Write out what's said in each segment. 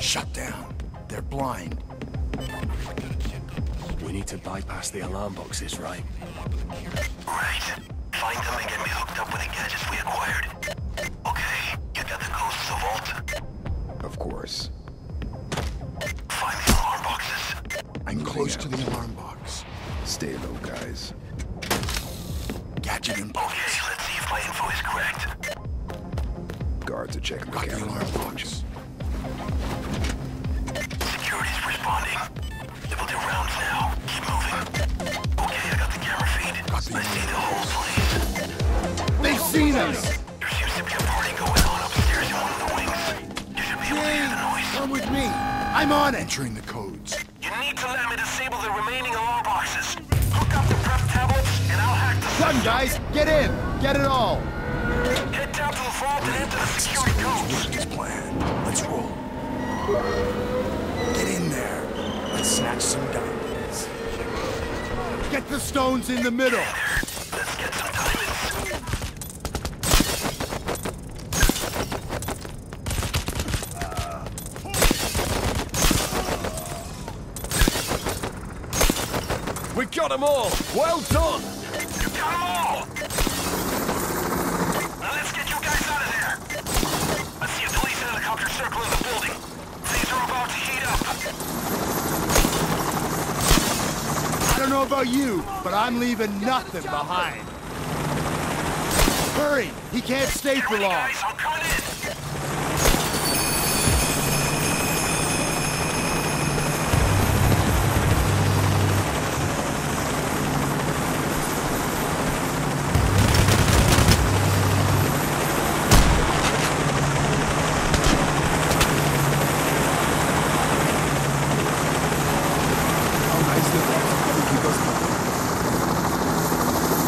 Shut down. They're blind. We need to bypass the alarm boxes, right? Right. Find them and get me hooked up with the gadgets we acquired. Okay, you got the codes to the vault? Of course. Find the alarm boxes. I'm close to the alarm box. Stay low, guys. Gadget in Okay, place. let's see if my info is correct. Guards are checking the Got the camera alarm malfunction. box. Security's responding. They will do rounds now. Keep moving. Okay, I got the camera feed. Got the I see the whole place. They've seen us! There seems to be a party going on upstairs in one of the wings. You should be able to hear the noise. Come with me. I'm on entering the codes. You need to let me disable the remaining alarm boxes. Hook up the prep tablets, and I'll hack the Done, guys! Get in! Get it all! Head down to the vault and enter the security codes. His plan. Let's roll. Get in there. Let's snatch some diamonds. Get the stones in the middle. Let's get some diamonds. We got them all! Well done! You got them all! Now let's get you guys out of there. I see a police helicopter circling the building. Things are about to heat up. I don't know about you, but I'm leaving nothing behind. Hurry! He can't stay Get for ready, long. guys. I'm coming in.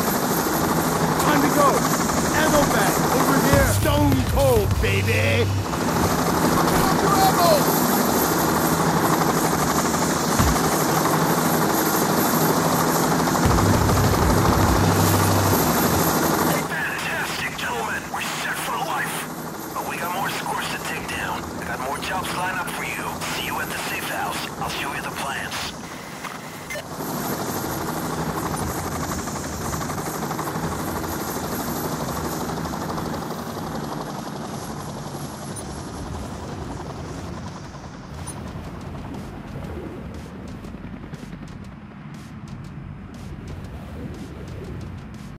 Time to go! Ammo bag! Over here! Stone cold, baby!